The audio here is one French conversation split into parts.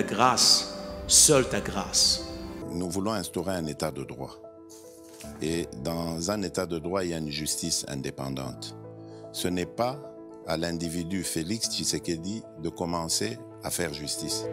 Ta grâce, seule ta grâce. Nous voulons instaurer un état de droit. Et dans un état de droit, il y a une justice indépendante. Ce n'est pas à l'individu Félix Tshisekedi de commencer à faire justice.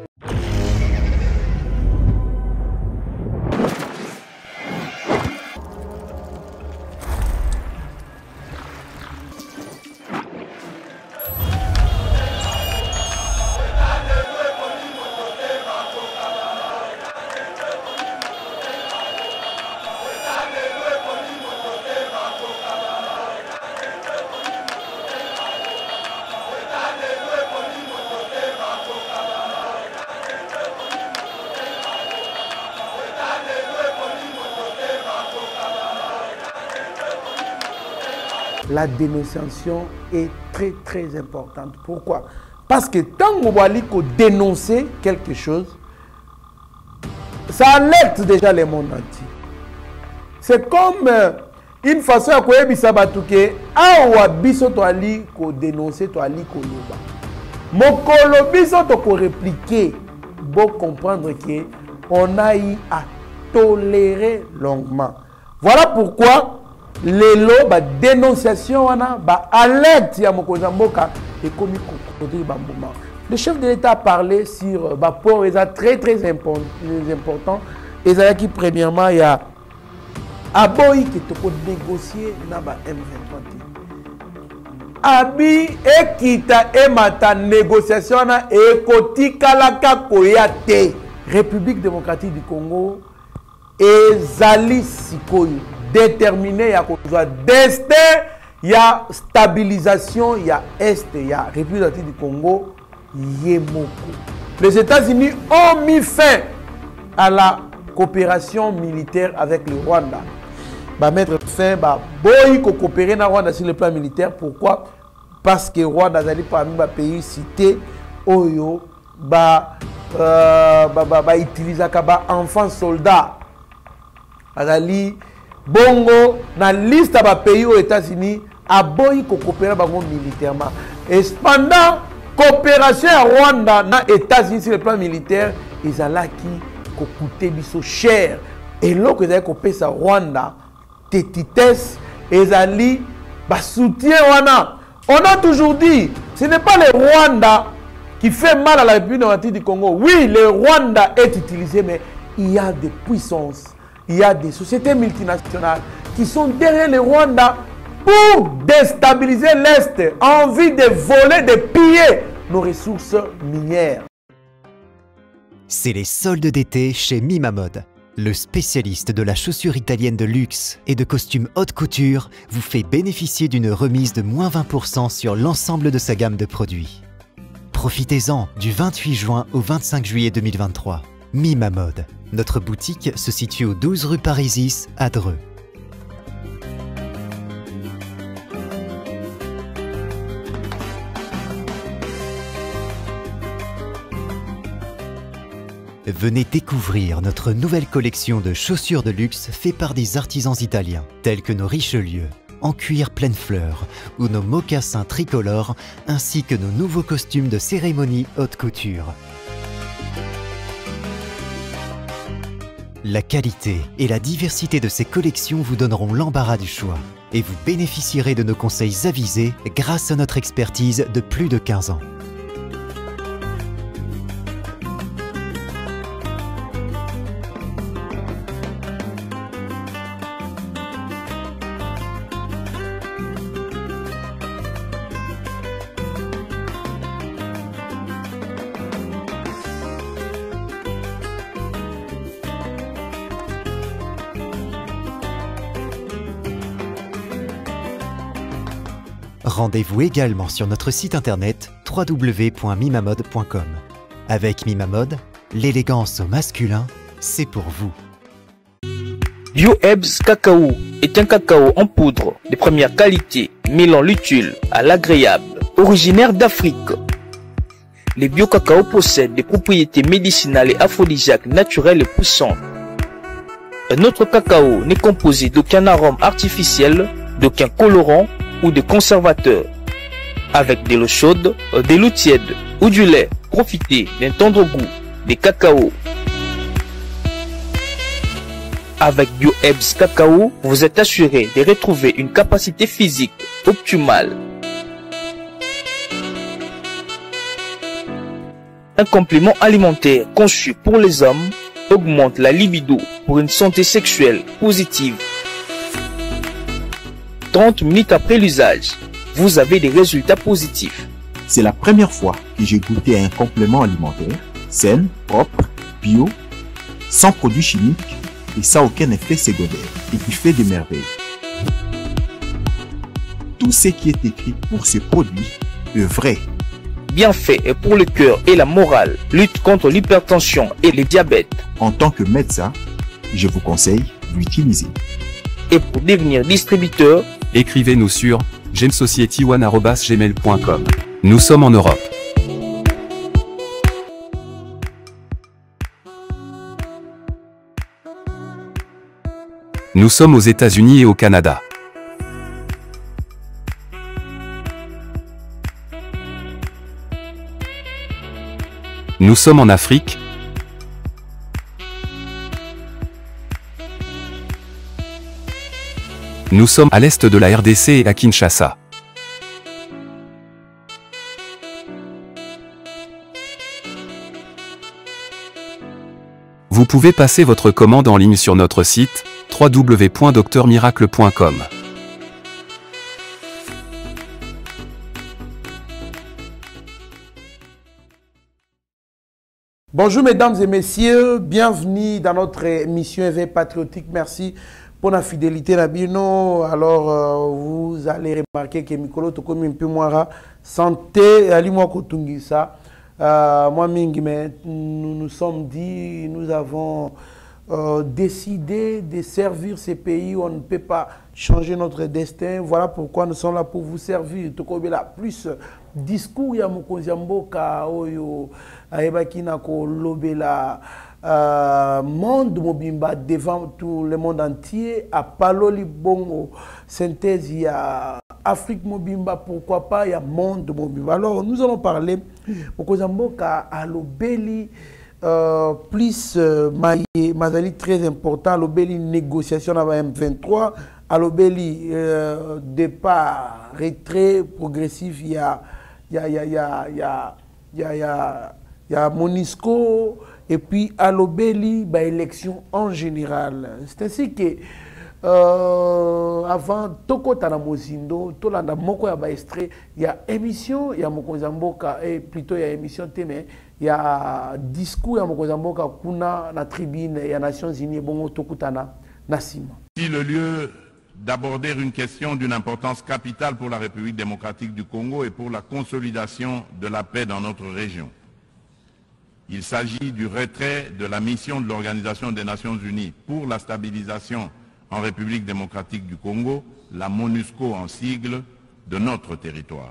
La dénonciation est très très importante. Pourquoi? Parce que tant qu'on va dénoncer quelque chose, ça alerte déjà le monde entier. C'est comme une façon à quoi bisabatuke awa biso to ali ko dénoncer to ali ko loba. Mokolo biso to ko répliquer, bon comprendre que on a eu à tolérer longuement. Voilà pourquoi les lots, la dénonciation, la alerte ya mokozamboka et comme moment. Le chef de l'État a parlé sur le port, et très très important. Et ça qui premièrement il y a aboyi qui te peut négocier na ba M23. Abi ekita emata négociation na ekotika la kakoyate. République démocratique du Congo ezali sikoyo déterminé, il y a destin, il y a stabilisation, il y a Est, il y a République du Congo, les États-Unis ont mis fin à la coopération militaire avec le Rwanda. Bah, mettre fin, bah, boy, coopérer dans le Rwanda sur le plan militaire. Pourquoi? Parce que le Rwanda est parmi les pays cités, Oyo, utiliser enfants soldats. Azali, Bongo, dans la liste des pays aux États-Unis, a boy coopérer militairement. Et cependant, coopération à Rwanda dans les États-Unis sur le plan militaire, ils ont qui coûté biso cher. Et là que vous avez coopéré à Rwanda, tétitesse, ils ont soutien. On a toujours dit, ce n'est pas le Rwanda qui fait mal à la République démocratique du Congo. Oui, le Rwanda est utilisé, mais il y a des puissances. Il y a des sociétés multinationales qui sont derrière le Rwanda pour déstabiliser l'Est, envie de voler, de piller nos ressources minières. C'est les soldes d'été chez Mimamode. Le spécialiste de la chaussure italienne de luxe et de costumes haute couture vous fait bénéficier d'une remise de moins 20% sur l'ensemble de sa gamme de produits. Profitez-en du 28 juin au 25 juillet 2023. Mimamode. Notre boutique se situe au 12 rue Parisis à Dreux. Venez découvrir notre nouvelle collection de chaussures de luxe faite par des artisans italiens, tels que nos Richelieu, en cuir pleine fleur, ou nos mocassins tricolores, ainsi que nos nouveaux costumes de cérémonie haute couture. La qualité et la diversité de ces collections vous donneront l'embarras du choix et vous bénéficierez de nos conseils avisés grâce à notre expertise de plus de 15 ans. Rendez-vous également sur notre site internet www.mimamode.com. Avec Mimamode, l'élégance au masculin, c'est pour vous. BioHerbs Cacao est un cacao en poudre de première qualité, mêlant l'utile à l'agréable, originaire d'Afrique. Le bio-cacao possède des propriétés médicinales et aphrodisiaques naturelles et puissantes. Notre cacao n'est composé d'aucun arôme artificiel, d'aucun colorant ou de conservateur. Avec de l'eau chaude, de l'eau tiède ou du lait, profitez d'un tendre goût, des cacao. Avec BioHerbs Cacao, vous êtes assuré de retrouver une capacité physique optimale. Un complément alimentaire conçu pour les hommes augmente la libido pour une santé sexuelle positive. 30 minutes après l'usage, vous avez des résultats positifs. C'est la première fois que j'ai goûté à un complément alimentaire sain, propre, bio, sans produits chimiques et sans aucun effet secondaire et qui fait des merveilles. Tout ce qui est écrit pour ce produit est vrai. Bienfait est pour le cœur et la morale, lutte contre l'hypertension et le diabète. En tant que médecin, je vous conseille d'utiliser. Et pour devenir distributeur, écrivez-nous sur gemsociety1@gmail.com. Nous sommes en Europe. Nous sommes aux États-Unis et au Canada. Nous sommes en Afrique. Nous sommes à l'est de la RDC et à Kinshasa. Vous pouvez passer votre commande en ligne sur notre site www.docteurmiracle.com. Bonjour mesdames et messieurs, bienvenue dans notre émission Éveil patriotique. Merci pour la fidélité Nabino. Alors vous allez remarquer que Mikolo Tokomi un peu moins santé ali moi kotungisa. Moi mingi mais nous nous sommes dit, nous avons décidé de servir ces pays où on ne peut pas changer notre destin. Voilà pourquoi nous sommes là pour vous servir. Tokobela plus discours ya mokonzi mboka oyo ayebaki na ko lobela monde mobimba devant tout le monde entier à paloli bongo synthèse ya Afrique mobimba, pourquoi pas il y a monde mobimba. Alors nous allons parler mokonzi mboka à lobeli plus mazali très important lobeli négociation avec M23 à lobeli départ retrait progressif il y a Monisco et puis à l'Obéli, bah, élection en général. C'est ainsi que avant Toko Tanamozindo, Tolanda Moko ya Baestre, il y a émission, il y a Mokozamboka, et plutôt il y a émission Témé, il y a discours, il y a Mokozamboka, Kuna, la tribune, il y a Nations Unies, Bongo Tokutana, Nassima. Si le lieu d'aborder une question d'une importance capitale pour la République démocratique du Congo et pour la consolidation de la paix dans notre région. Il s'agit du retrait de la mission de l'Organisation des Nations Unies pour la stabilisation en République démocratique du Congo, la MONUSCO en sigle, de notre territoire.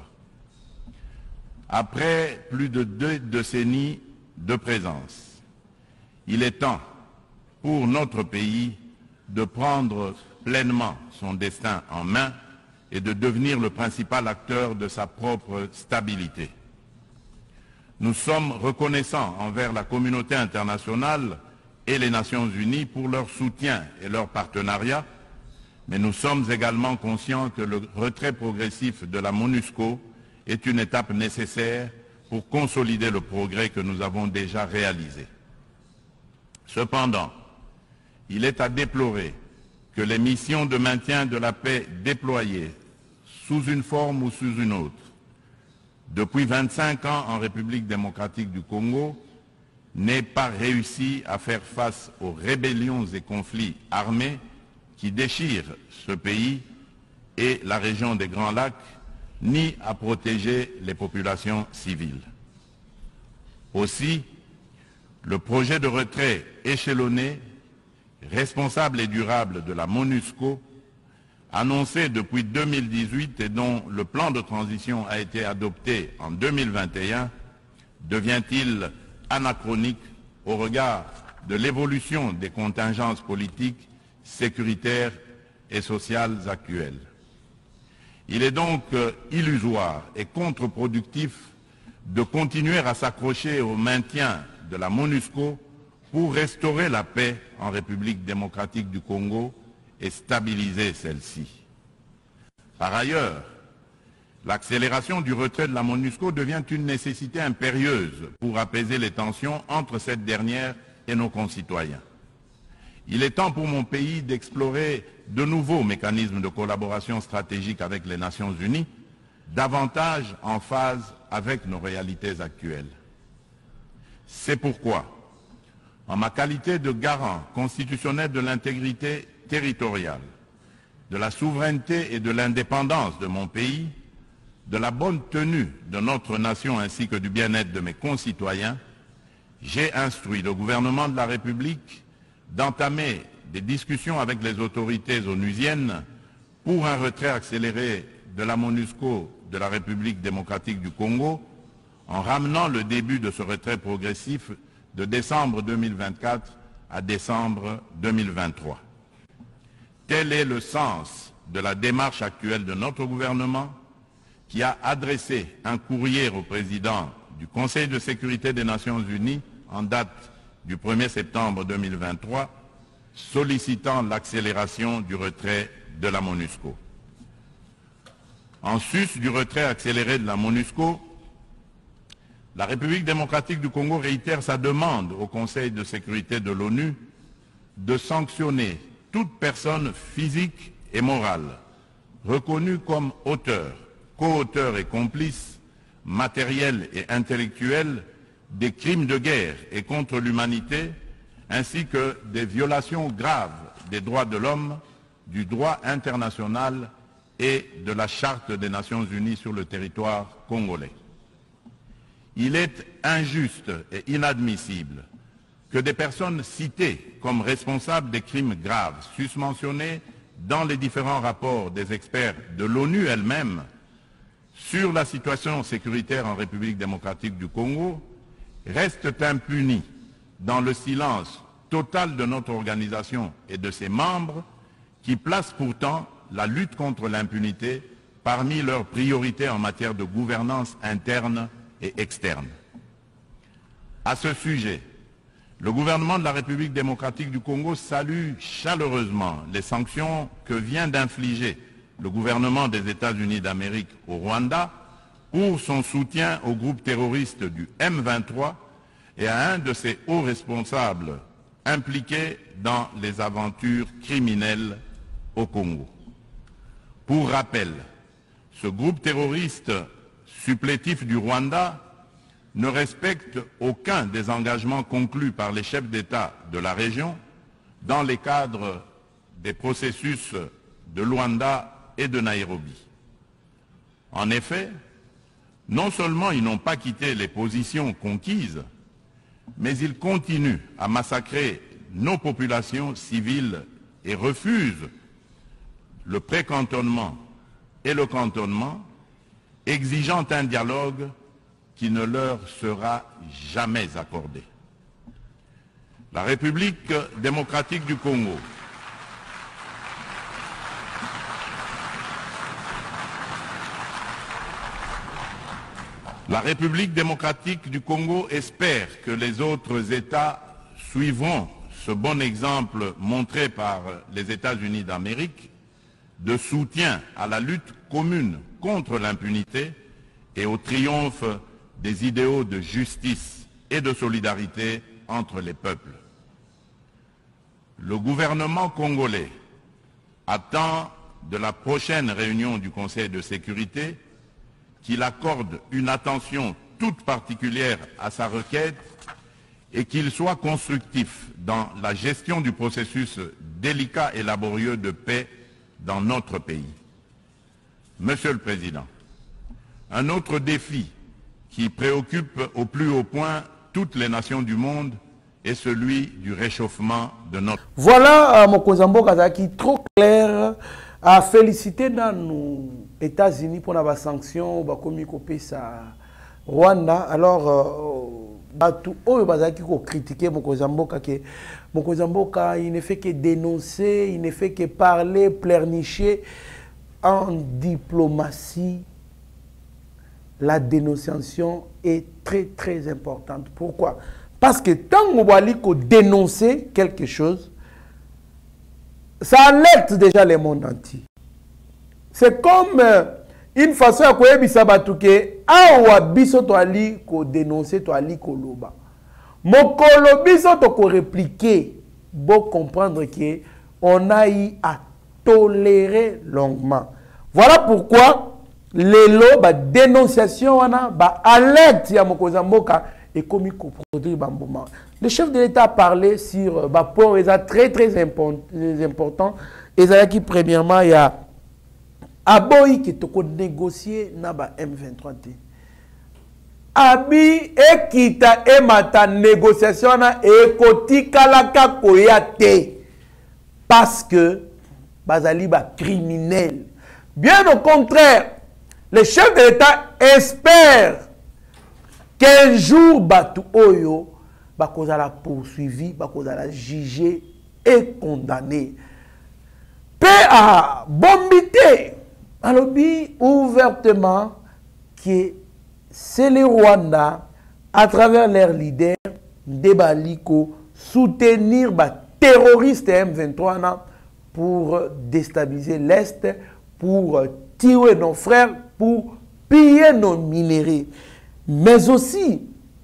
Après plus de 2 décennies de présence, il est temps pour notre pays de prendre pleinement son destin en main et de devenir le principal acteur de sa propre stabilité. Nous sommes reconnaissants envers la communauté internationale et les Nations Unies pour leur soutien et leur partenariat, mais nous sommes également conscients que le retrait progressif de la MONUSCO est une étape nécessaire pour consolider le progrès que nous avons déjà réalisé. Cependant, il est à déplorer que les missions de maintien de la paix déployées sous une forme ou sous une autre depuis 25 ans en République démocratique du Congo n'aient pas réussi à faire face aux rébellions et conflits armés qui déchirent ce pays et la région des Grands Lacs, ni à protéger les populations civiles. Aussi, le projet de retrait échelonné, responsable et durable de la MONUSCO, annoncé depuis 2018 et dont le plan de transition a été adopté en 2021, devient-il anachronique au regard de l'évolution des contingences politiques, sécuritaires et sociales actuelles. Il est donc illusoire et contre-productif de continuer à s'accrocher au maintien de la MONUSCO pour restaurer la paix en République démocratique du Congo et stabiliser celle-ci. Par ailleurs, l'accélération du retrait de la MONUSCO devient une nécessité impérieuse pour apaiser les tensions entre cette dernière et nos concitoyens. Il est temps pour mon pays d'explorer de nouveaux mécanismes de collaboration stratégique avec les Nations Unies, davantage en phase avec nos réalités actuelles. C'est pourquoi, en ma qualité de garant constitutionnel de l'intégrité territoriale, de la souveraineté et de l'indépendance de mon pays, de la bonne tenue de notre nation ainsi que du bien-être de mes concitoyens, j'ai instruit le gouvernement de la République d'entamer des discussions avec les autorités onusiennes pour un retrait accéléré de la MONUSCO de la République démocratique du Congo, en ramenant le début de ce retrait progressif de décembre 2024 à décembre 2023. Tel est le sens de la démarche actuelle de notre gouvernement, qui a adressé un courrier au président du Conseil de sécurité des Nations Unies en date du 1er septembre 2023, sollicitant l'accélération du retrait de la MONUSCO. En sus du retrait accéléré de la MONUSCO, la République démocratique du Congo réitère sa demande au Conseil de sécurité de l'ONU de sanctionner toute personne physique et morale reconnue comme auteur, co-auteur et complice, matériel et intellectuel des crimes de guerre et contre l'humanité, ainsi que des violations graves des droits de l'homme, du droit international et de la Charte des Nations Unies sur le territoire congolais. Il est injuste et inadmissible que des personnes citées comme responsables des crimes graves susmentionnés dans les différents rapports des experts de l'ONU elle-même sur la situation sécuritaire en République démocratique du Congo restent impunis dans le silence total de notre organisation et de ses membres qui placent pourtant la lutte contre l'impunité parmi leurs priorités en matière de gouvernance interne et externe. À ce sujet, le gouvernement de la République démocratique du Congo salue chaleureusement les sanctions que vient d'infliger le gouvernement des États-Unis d'Amérique au Rwanda pour son soutien au groupe terroriste du M23 et à un de ses hauts responsables impliqués dans les aventures criminelles au Congo. Pour rappel, ce groupe terroriste supplétif du Rwanda ne respecte aucun des engagements conclus par les chefs d'État de la région dans les cadres des processus de Luanda et de Nairobi. En effet, non seulement ils n'ont pas quitté les positions conquises, mais ils continuent à massacrer nos populations civiles et refusent le pré-cantonnement et le cantonnement, exigeant un dialogue qui ne leur sera jamais accordé. La République démocratique du Congo espère que les autres États suivront ce bon exemple montré par les États-Unis d'Amérique de soutien à la lutte commune contre l'impunité et au triomphe des idéaux de justice et de solidarité entre les peuples. Le gouvernement congolais attend de la prochaine réunion du Conseil de sécurité qu'il accorde une attention toute particulière à sa requête et qu'il soit constructif dans la gestion du processus délicat et laborieux de paix dans notre pays. Monsieur le Président, un autre défi qui préoccupe au plus haut point toutes les nations du monde est celui du réchauffement de notre... Voilà, Mokonzambo Kazaki, trop clair, à féliciter dans nos États-Unis pour la sanction, comme Rwanda. Alors, tout le monde qui critiqué Mokonzamboka, il ne fait que dénoncer, il ne fait que parler, pleurnicher. En diplomatie, la dénonciation est très très importante. Pourquoi? Parce que tant qu'on dénoncer quelque chose, ça alerte déjà le monde entier. C'est comme une façon à quoi bisabatuke awa biso to ali ko dénoncer to ali ko loba. Mokolo biso to ko répliquer, bon comprendre que on a eu à tolérer longuement. Voilà pourquoi les lots ba dénonciation wana ba alerte ya mokonza mboka et comme ko produire ba moment. Le chef de l'État a parlé sur ba point très important. Et ça qui premièrement il y a aboyi qui toko négocier na ba M23T. Abi ekita emata négociation na ekotikalaka koyate parce que bazali ba criminel. Bien au contraire, le chef de l'État espère qu'un jour batu oyo bakozala poursuivi, bakozala jugé et condamné. Paix à bombité. Alobi ouvertement que c'est le Rwanda, à travers leurs leaders, Debaliko, soutenir les terroristes M23 pour déstabiliser l'Est, pour tuer nos frères, pour piller nos minéraux. Mais aussi,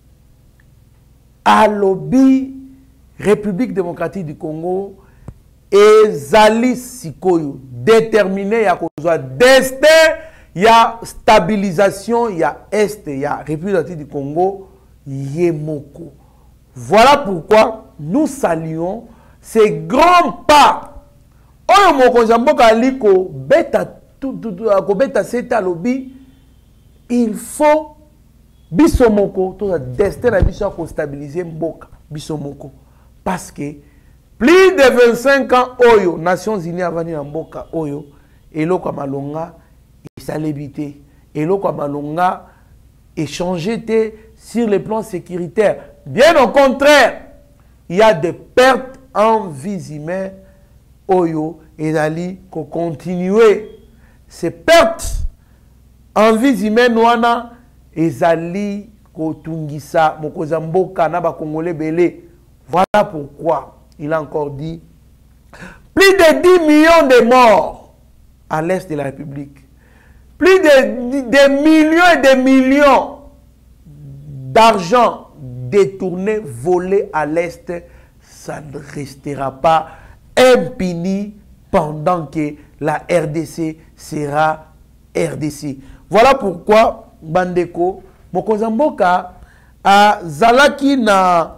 à l'Obi, République démocratique du Congo, et Zali Sikoyo, déterminé, il y a destin, il y a stabilisation, il y a Est, il y a République démocratique du Congo, Yemoko. Voilà pourquoi nous saluons ces grands pas. Oyo mokonza aliko beta beta seta lobi, il faut bisomoko to destin na biso ko stabiliser mboka bisomoko parce que plus de 25 ans oyo Nations Unies avani na mboka oyo eloko malonga isalebité eloko malonga échanger sur le plan sécuritaire. Bien au contraire, il y a des pertes en vies humaines oyo et ali ko continuer ces pertes en vies humaines wana ezali ko tungisa mokoza mboka na ba congolais belé. Voilà pourquoi il a encore dit plus de 10 millions de morts à l'est de la République, plus de millions et de millions d'argent détourné, volé à l'est. Ça ne restera pas impuni pendant que la RDC sera RDC. Voilà pourquoi Bandeko mokonza mboka a zalaki na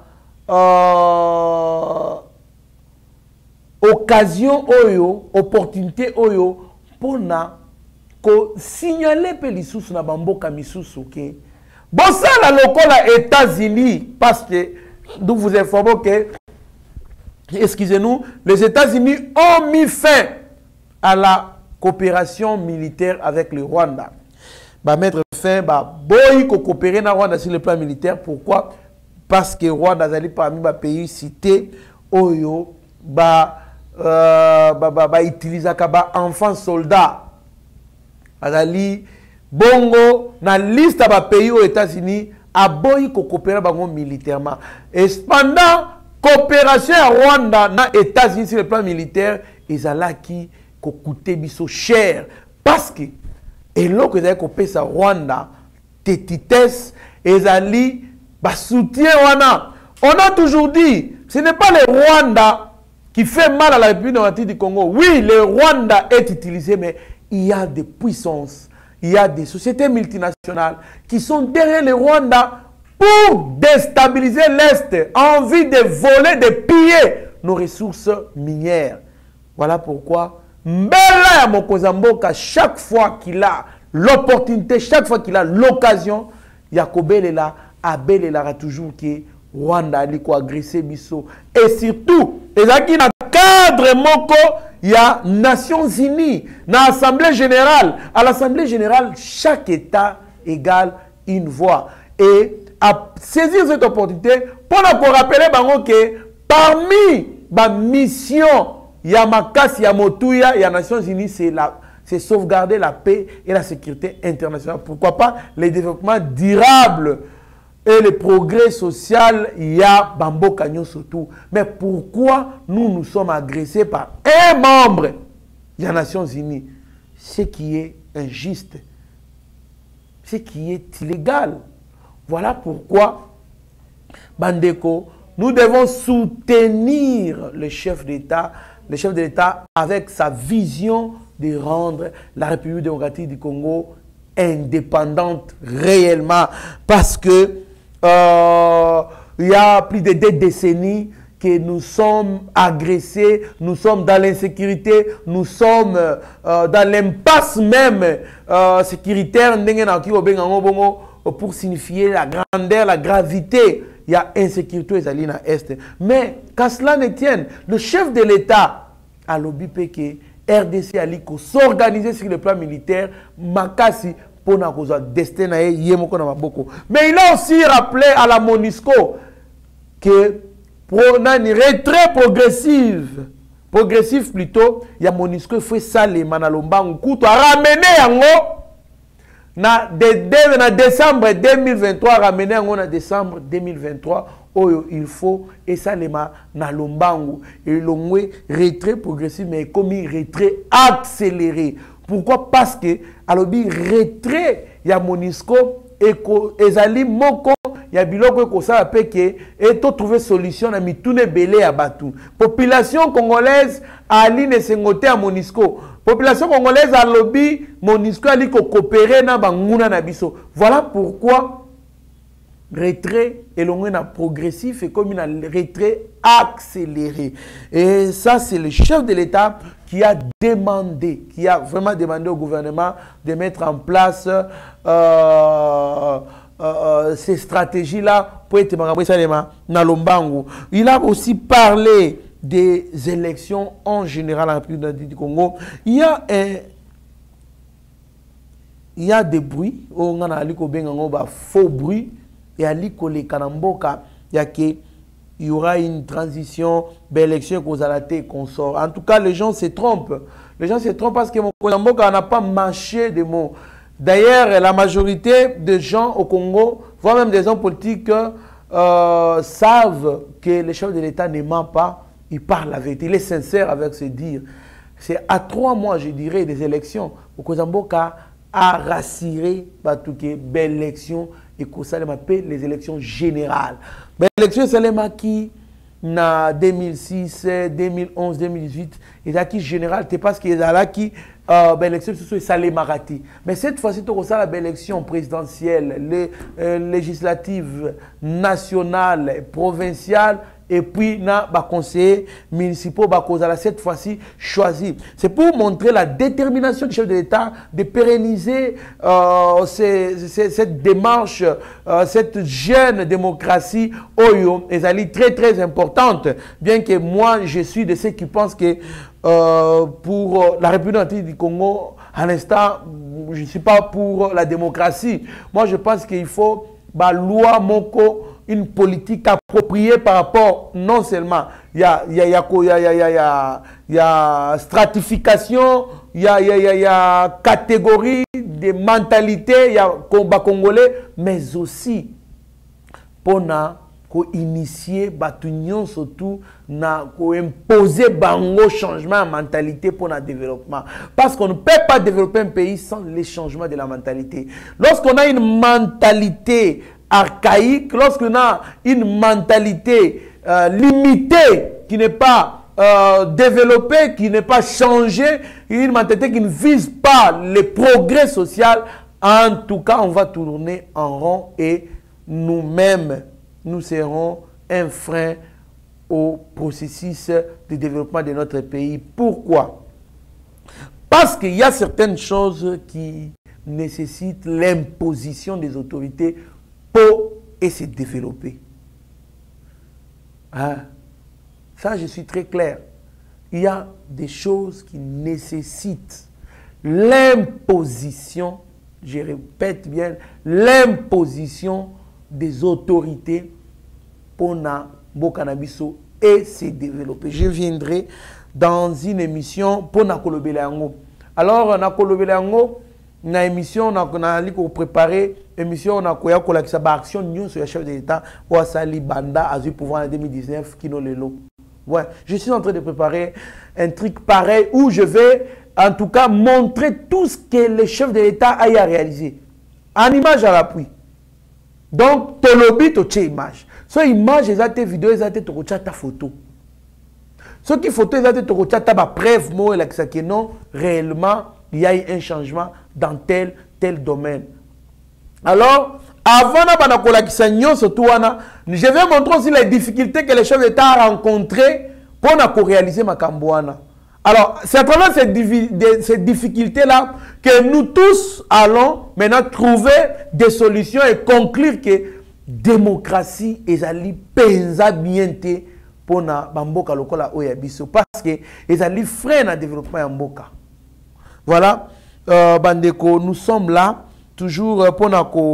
occasion oyo, opportunité oyo pona ko signaler pe lisusu na bamboka misusu ke bossa la lokola États-Unis, parce que nous vous informons que, excusez-nous, les États-Unis ont mis fin à la coopération militaire avec le Rwanda. Bah mettre fin, bah boy ko coopérer na Rwanda sur le plan militaire. Pourquoi? Parce que Rwanda est parmi les pays cités oyo ba utiliser ba enfants soldats. Azali bongo na liste ba pays aux États-Unis a boy ko coopérer bango militairement. Et cependant coopération à Rwanda na États-Unis sur le plan militaire ezalaki ko coûter biso cher parce que et là que vous avez ça Rwanda tétitesse ezali ba soutien wana. On a toujours dit ce n'est pas le Rwanda qui fait mal à la République démocratique du Congo. Oui, le Rwanda est utilisé, mais il y a des puissances, il y a des sociétés multinationales qui sont derrière le Rwanda pour déstabiliser l'Est, envie de voler, de piller nos ressources minières. Voilà pourquoi Mbela ya mokonza mboka, chaque fois qu'il a l'opportunité, chaque fois qu'il a l'occasion, Yakobelela abelela toujours que Rwanda aliko agressé biso. Et surtout, ezaki na cadre moko, il y a Nations Unies, na Assemblée Générale. À l'Assemblée Générale, chaque État égale une voix. Et à saisir cette opportunité, pour nous rappeler que parmi ma mission, Yamakasi, Yamotuya, et Nations Unies, c'est sauvegarder la paix et la sécurité internationale. Pourquoi pas les développements durables et le progrès social, il y a Bambo Kanyo surtout. Mais pourquoi nous sommes agressés par un membre des Nations Unies? Ce qui est injuste, ce qui est illégal. Voilà pourquoi, Bandeko, nous devons soutenir le chef d'État avec sa vision de rendre la République démocratique du Congo indépendante réellement. Parce que il y a plus de 2 décennies que nous sommes agressés, nous sommes dans l'insécurité, nous sommes dans l'impasse même sécuritaire pour signifier la grandeur, la gravité. Il y a insécurité aux alliés dans l'Est. Mais qu'à cela ne tienne, le chef de l'État a lobby que RDC a s'organiser sur le plan militaire, Makasi pour notre destin. Mais il a aussi rappelé à la MONUSCO que pour un retrait progressif plutôt, il y a MONUSCO fait ça les Manalombangu Kuto a ramené yango na décembre 2023 ramené yango na décembre 2023 oyo il faut et ça les Manalombangu et l'ongwe retrait progressif mais comme retrait accéléré. Pourquoi? Parce que alobi retrait ya MONUSCO ezali moko ya biloko ko ça peke et to trouver solution na mitune belé ya batu. Population congolaise ali ne sengote à MONUSCO. Population congolaise a lobby MONUSCO ali ko coopérer na banguna na biso. Voilà pourquoi retrait et l'on a progressif et comme un retrait accéléré. Et ça c'est le chef de l'État qui a demandé, qui a vraiment demandé au gouvernement de mettre en place ces stratégies-là pour être Nalombangu. Il a aussi parlé des élections en général en République du Congo. Il y a des bruits, on a faux bruits, et à l'Ikole Kanamboka, il y aura une transition, l'élection qu'on sort. En tout cas, les gens se trompent. Les gens se trompent parce que mon Kanamboka n'a pas mâché de mots. D'ailleurs, la majorité des gens au Congo, voire même des hommes politiques, savent que le chef de l'État ne ment pas. Il parle la vérité. Il est sincère avec ses dires. C'est à 3 mois, je dirais, des élections. Au Kozamboka a rassuré que belle élection et que ça les élections générales. L'élection, c'est les qui en 2006, 2011, 2018, et là qui général, c'est parce qu'il y a là qui l'élection c'est ça les marati. Mais cette fois-ci, tu as l'élection présidentielle, les législatives nationales, provinciales. Et puis, na conseillers municipaux, cette fois-ci, choisi. C'est pour montrer la détermination du chef de l'État de pérenniser cette démarche, cette jeune démocratie, Oyo, est très très importante. Bien que moi, je suis de ceux qui pensent que pour la République du Congo, à l'instant, je ne suis pas pour la démocratie. Moi, je pense qu'il faut, loi moko, une politique appropriée par rapport, non seulement, il y a stratification, il y a catégorie de mentalité, il y a combat congolais, mais aussi pour initier batunion surtout imposer bango changement de mentalité pour le développement, parce qu'on ne peut pas développer un pays sans les changements de la mentalité. Lorsqu'on a une mentalité archaïque, lorsqu'on a une mentalité limitée qui n'est pas développée, qui n'est pas changée, une mentalité qui ne vise pas le progrès social, en tout cas on va tourner en rond et nous-mêmes nous serons un frein au processus de développement de notre pays. Pourquoi? Parce qu'il y a certaines choses qui nécessitent l'imposition des autorités pour se développer. Hein? Ça, je suis très clair. Il y a des choses qui nécessitent l'imposition, je répète bien, l'imposition des autorités pour Bokanabiso et se développer. Je viendrai dans une émission pour Nakolobelango. Alors, Nakolobelango, na émission na liko préparer émission na koya ko la ki sa ba action nyonso ya chef de l'État ou asali banda azu pouvoir en 2019 kino lelo. Ouais, je suis en train de préparer un truc pareil où je vais en tout cas montrer tout ce que le chef de l'État a réalisé en image à l'appui. Donc tolobi to che image. So image ezate vidéo ezate to ta photo. Ce qui photo ezate to ta ba preuve mo la que non réellement il y a eu un changement dans tel domaine. Alors, avant je vais montrer aussi les difficultés que les chefs d'État ont rencontrées pour réaliser ma Cambouana. Alors, c'est à travers ces difficultés-là que nous tous allons maintenant trouver des solutions et conclure que démocratie est allée pensa bien pour na bamboka lokola oyabiso parce que les alliés freinent le développement en Mboka. Voilà, Bandeko, nous sommes là toujours pour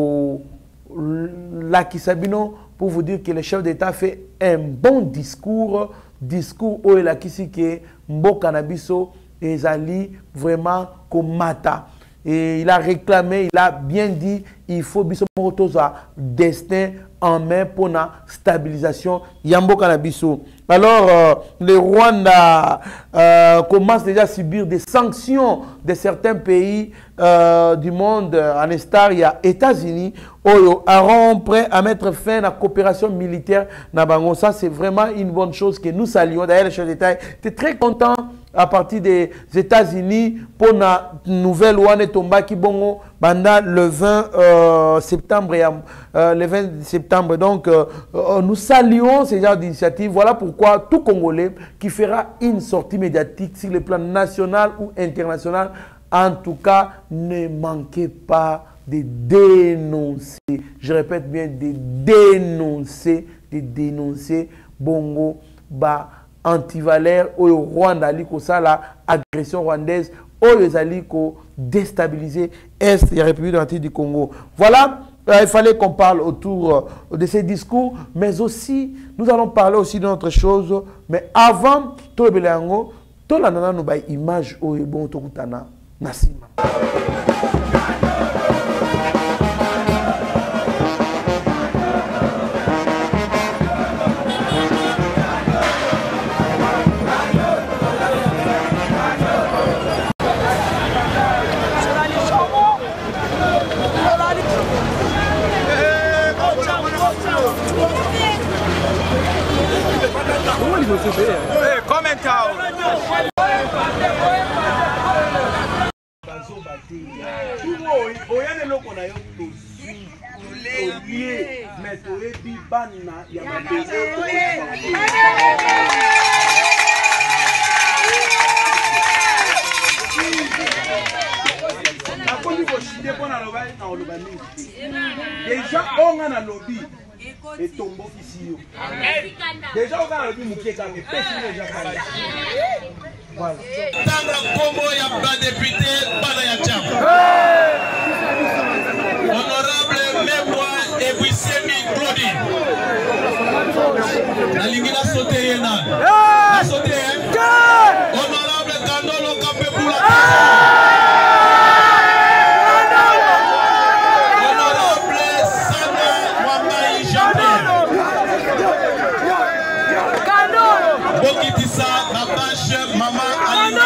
la Kisabino pour vous dire que le chef d'État fait un bon discours où il a dit que Mboka Nabiso et Ali vraiment comme mata. Et il a réclamé, il a bien dit, il faut biso motoza destin en main pour la stabilisation Yambo Kanabiso. Alors, le Rwanda commence déjà à subir des sanctions de certains pays du monde. En Estar, il y a États-Unis qui seront prêts à mettre fin à la coopération militaire. Ça, c'est vraiment une bonne chose que nous saluons. D'ailleurs, le chef d'État était très content à partir des États-Unis pour la nouvelle loi Netomba qui bongo pendant le 20 septembre. Le 20 septembre. Donc, nous saluons ces genres d'initiatives. Voilà pourquoi tout Congolais qui fera une sortie médiatique sur le plan national ou international, en tout cas, ne manquez pas de dénoncer. Je répète bien, de dénoncer Bongo Ba. Antivalère au Rwanda liko sala agression rwandaise aux aliko déstabiliser est la République démocratique du Congo. Voilà, il fallait qu'on parle autour de ces discours, mais aussi nous allons parler aussi d'autres choses. Mais avant tout belango, tout la nana no ba image au bon tokutana nasima. Déjà, on a un lobby et tombeau ici. Déjà, on a un lobby qui est quand même voilà. Honorable Memwa Ebwisemi Claudine. La ligne a sauté. Honorable Kandolo Kapé pour la Bokitissa, Nabache, Maman Alina.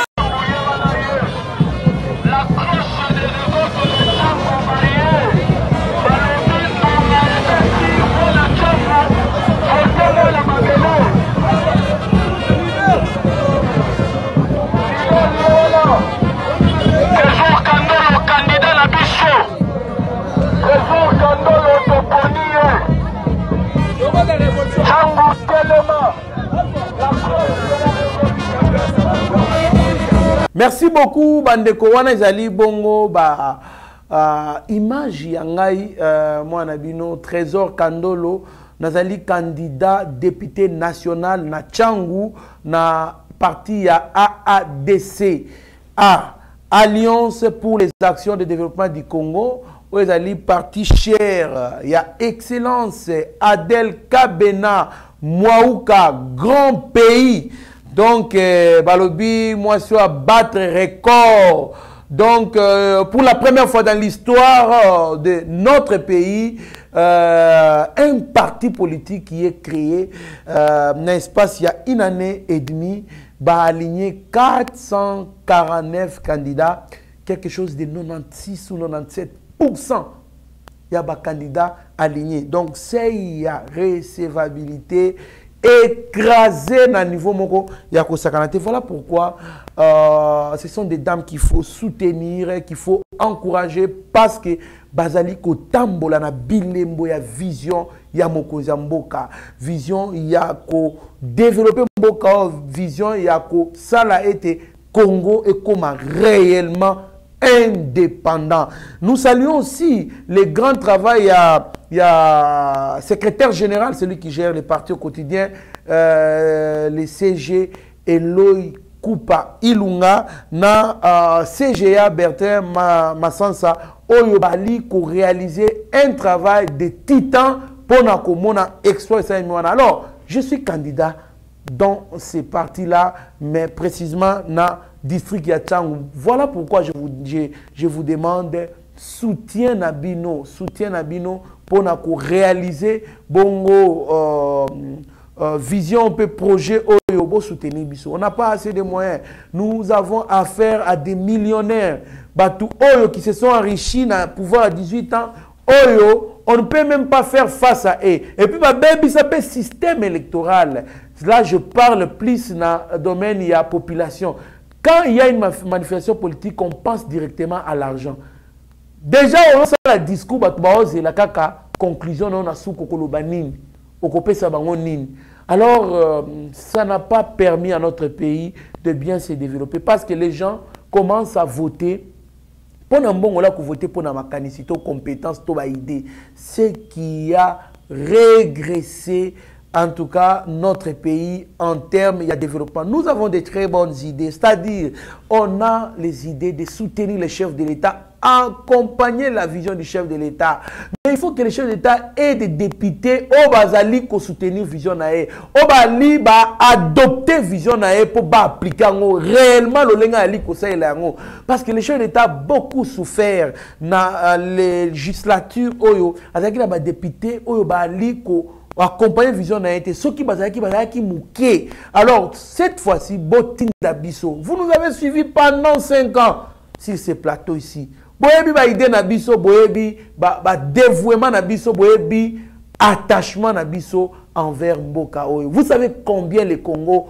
La cloche des révoltes de chambre barrière. Pour la chambre, portez-le la Mabelo. Toujours Kandolo, candidat à la Bichot. Toujours Kandolo, Toponier. Chambre tellement. Merci beaucoup Bandeko wana ezali bongo ba image ya ngai mwana bino Trésor Kandolo nazali candidat député national na Tchangu na parti ya AADC Alliance pour les actions de développement du Congo où ezali parti cher ya excellence Adel Kabena Mwaouka grand pays. Donc, Balobi, moi, je suis à battre record Donc, pour la première fois dans l'histoire de notre pays, un parti politique qui est créé, n'est-ce pas, il y a une année et demie, va aligner 449 candidats, quelque chose de 96 ou 97%. Il y a des candidats alignés. Donc, c'est une recevabilité écrasée dans le niveau moko. Voilà pourquoi ce sont des dames qu'il faut soutenir, qu'il faut encourager, parce que bazali ko tambola na bilembo ya vision ya mokonzi mboka, vision ya ko développer mboka, vision ya ko sala ete Congo et comment réellement indépendant. Nous saluons aussi le grand travail. Il y a secrétaire général, celui qui gère les partis au quotidien, les CG Eloy Kupa Ilunga, na CGA Bertin Massansa, Oyo Bali, pour réaliser un travail de titan pour na komona exploit. Alors, je suis candidat dans ces partis-là, mais précisément dans district Yachang. Voilà pourquoi je vous demande soutien Nabino pour réaliser bongo vision, peut projet Oyobo soutenir biso. On n'a pas assez de moyens. Nous avons affaire à des millionnaires. Batou Oyo qui se sont enrichis dans le pouvoir à 18 ans. Oyo, on ne peut même pas faire face à eux. Et puis, baby, ça peut système électoral. Là, je parle plus dans le domaine de la population. Quand il y a une manifestation politique, on pense directement à l'argent. Déjà, on a un discours, la conclusion, on a alors, ça n'a pas permis à notre pays de bien se développer parce que les gens commencent à voter. Pour un bon, on a voté pour ma canicité, compétence, idée. Ce qui a régressé, en tout cas, notre pays en termes de développement. Nous avons de très bonnes idées, c'est-à-dire, on a les idées de soutenir les chefs de l'État, accompagner la vision du chef de l'État. Mais il faut que les chefs d'État aient des députés au Bazali pour soutenir la vision nae. Au Bali ba adopter vision nae pour appliquer réellement le lenga ali conseil lango. Parce que les chefs d'État beaucoup souffert dans les législatures oyo. Avec les députés oyo Bali ko accompagner vision nae te ceux qui bazaki mouké. Alors cette fois-ci botin d'abisso. Vous nous avez suivis pendant 5 ans sur ce plateau ici. Boyebi ba idée na biso, boyebi ba dévouement na biso, boyebi attachement na biso envers Mboka Oyo. Vous savez combien le Congo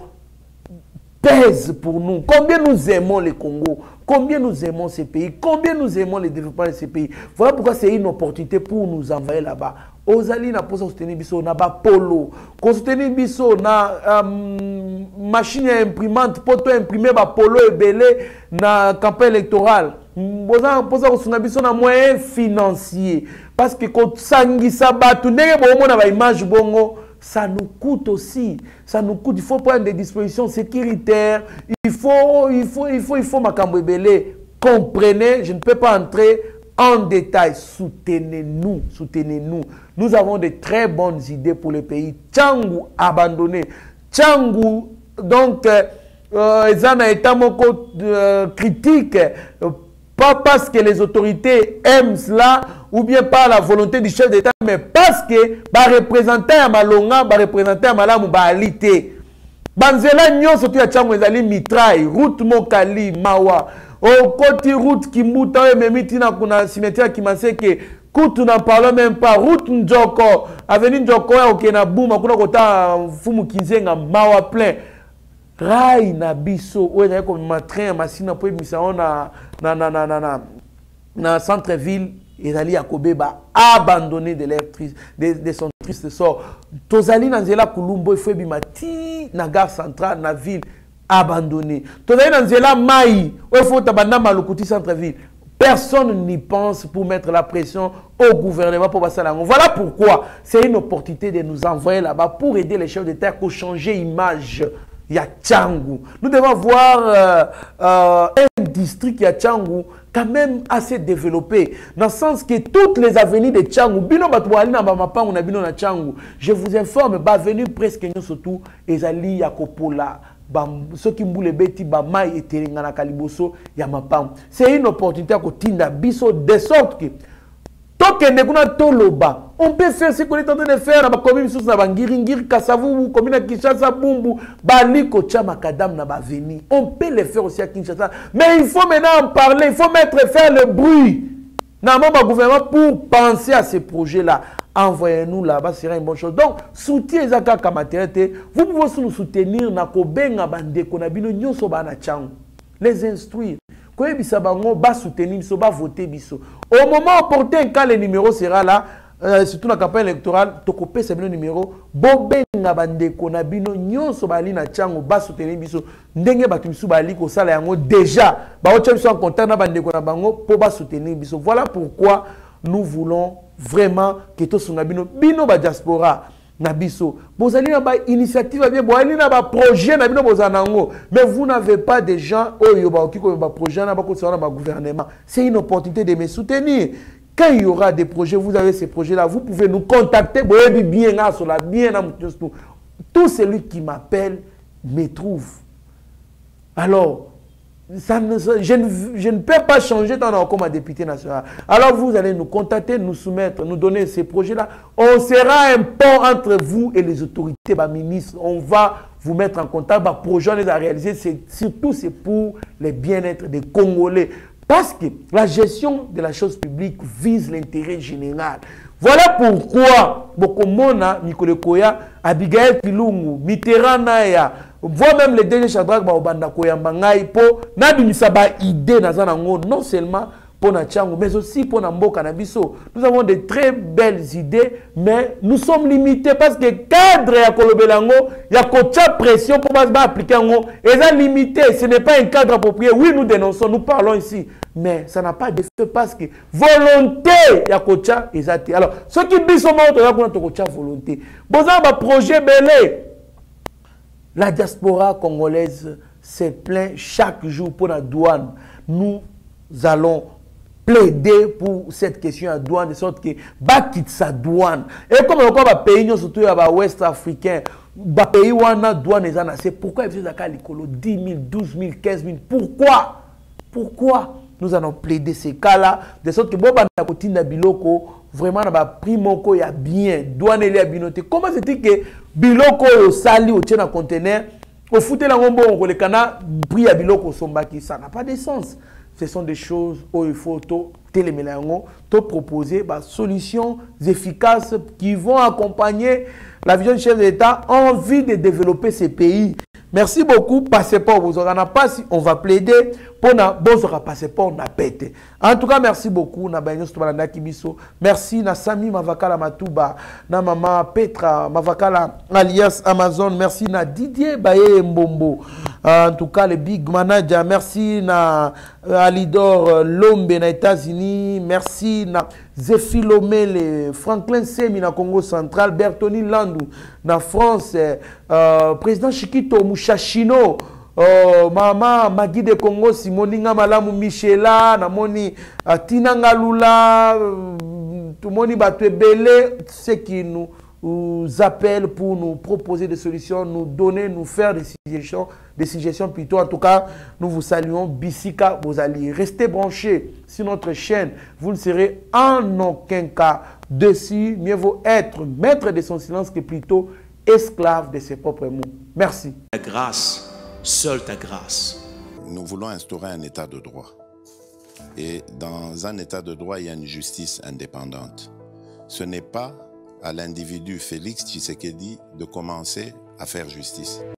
pèse pour nous, combien nous aimons le Congo, combien nous aimons ces pays, combien nous aimons le développement de ces pays. Voilà pourquoi c'est une opportunité pour nous envoyer là-bas. Ozali na posa soutenir biso na ba polo, ko soutenir biso na machine imprimante poto imprimer ba polo ebele na campagne électorale. Posa ko soutenir biso na moyen financier parce que ko sangisa batu ndenge bo mona ba image bongo, ça nous coûte aussi, ça nous coûte. Il faut prendre des dispositions sécuritaires, il faut makambo ebele. Comprenez, je ne peux pas entrer en détail. Soutenez-nous, soutenez-nous. Nous avons de très bonnes idées pour le pays. Tchangou abandonné. Tchangou, donc, ils ont été critique, pas parce que les autorités aiment cela, ou bien par la volonté du chef d'État, mais parce que les représentants à Malonga, les représentants à Malamou, Balité. Banzela nyon surtout à Tchangou, ils allaient mitraille, route Mokali, Mawa. Au côté route qui mouta et memitina kuna cimetière qui m'a dit que Koutou n'en parle même pas. Route Ndjoko, avenue Ndjoko, ok na boum, kuna kota fumu kinzenga mawa plein. Rai na biso, ouais na comme ma train, ma sina pour misa na centre-ville, et ali akobeba abandonné de l'électrice, de son triste sort. Tozali na nzela kulumbo il faut bimati na gare centrale na ville. Abandonné. Personne n'y pense pour mettre la pression au gouvernement pour passer la langue. Voilà pourquoi c'est une opportunité de nous envoyer là-bas pour aider les chefs d'État à changer l'image. Il y a Tchangou. Nous devons voir un district à Tchangou quand même assez développé. Dans le sens que toutes les avenues de Tchangou, je vous informe, avenue presque surtout, Ezali Yakopola, ceux qui mboule beti ba mai etelinga na kaliboso ya mapam. C'est une opportunité à kotinda biso de sorte que tokende kuna toloba on peut faire ce qu'on est en train de faire na ba commune sous na bangiringiri Kasavubu commune Kinshasa Bumbu baliko cha makadam na ba veni on peut le faire aussi à Kinshasa mais il faut maintenant en parler, il faut faire le bruit dans mon gouvernement pour penser à ces projets là. Envoyez-nous là-bas, ce sera une bonne chose. Donc, soutien Ezaka Kamaterete, vous pouvez aussi nous soutenir na kobenga bande konabino nyoso bana changu. Les instruire. Koye bisabango ba soutenir biso ba voter biso. Au moment opportun quand le numéro sera là, surtout la campagne électorale, tokopé c'est le numéro bobenga bande konabino nyoso bali na changu ba soutenir biso. Ndenge batu biso bali ko sala yango déjà. Ba ocha biso en contact na bande konabango pour ba soutenir biso. Voilà pourquoi nous voulons vraiment que tout son bino ba diaspora na biso bozali na ba initiative bien boali na ba projet na bino bozanango mais vous n'avez pas des gens oyo ba okiko ba projet na ba ko na ba gouvernement. C'est une opportunité de me soutenir. Quand il y aura des projets, vous avez ces projets là, vous pouvez nous contacter bien là sur la bien tout celui qui m'appelle me trouve. Alors ça je ne peux pas changer dans comme député national. Alors vous allez nous contacter, nous soumettre, nous donner ces projets-là. On sera un pont entre vous et les autorités, ministres. On va vous mettre en contact. Projet on les a réalisés. Surtout c'est pour le bien-être des Congolais. Parce que la gestion de la chose publique vise l'intérêt général. Voilà pourquoi Bokomona, Nicolas Koya, Abigail Kilungu, Mitterrand Naya, voire même les DG Shadrach Baobanda Koyamba Ngai, pour n'abimisa ba idée nazanango, non seulement pour Nachango, mais aussi pour Namboka Nabiso. Nous avons de très belles idées, mais nous sommes limités parce que cadre ya Kolobelango, il y a kocha pression pour appliquer ango, et ça limité, ce n'est pas un cadre approprié. Oui, nous dénonçons, nous parlons ici, mais ça n'a pas d'effet parce que volonté ya kocha ezate. Alors, ceux qui disent au monde, il y a kocha volonté. Bon, ça va projet belé. La diaspora congolaise se plaint chaque jour pour la douane. Nous allons plaider pour cette question à douane de sorte que quitte sa douane. Et comme on va pays surtout à l'ouest africain, pays où on a douane c'est pourquoi il y a 10 000, 12 000, 15 000. Pourquoi nous allons plaider ces cas-là de sorte que Boba Nakotina Biloko vraiment na prix moko ya bien douane les abinoté. Comment c'est que Biloko au sali au tien conteneur au fouté la ngombo on le cana prix ya Biloko sombaki ça n'a pas de sens. Ce sont des choses où il faut te proposer des solutions efficaces qui vont accompagner la vision du chef de l'État en vue de développer ces pays. Merci beaucoup. Passeport, vous aurez pas si on va plaider pour na bon passeport na pété. En tout cas, merci beaucoup na Bagnos Tobalanda Kibiso. Merci na Sami Mavakala Matuba, na Mama Petra Mavakala alias Amazon. Merci na Didier Baye Mbombo. En tout cas, le big manager. Merci na Alidor Lombe na États-Unis. Merci na Zéphilomé Franklin Semi na Congo Central. Bertoni Landou na France. Président Chikito Mouchachino. Mama Magui de Congo Simoninga Malamu Michela Namoni Tinanga Lula Tumoni Batwebele, ceux qui nous appellent pour nous proposer des solutions, nous donner, nous faire des suggestions plutôt. En tout cas, nous vous saluons. Bissika, vous allez rester branchés sur notre chaîne. Vous ne serez en aucun cas dessus. Mieux vaut être maître de son silence que plutôt esclave de ses propres mots. Merci. La grâce. Seule ta grâce. Nous voulons instaurer un état de droit. Et dans un état de droit, il y a une justice indépendante. Ce n'est pas à l'individu Félix Tshisekedi de commencer à faire justice.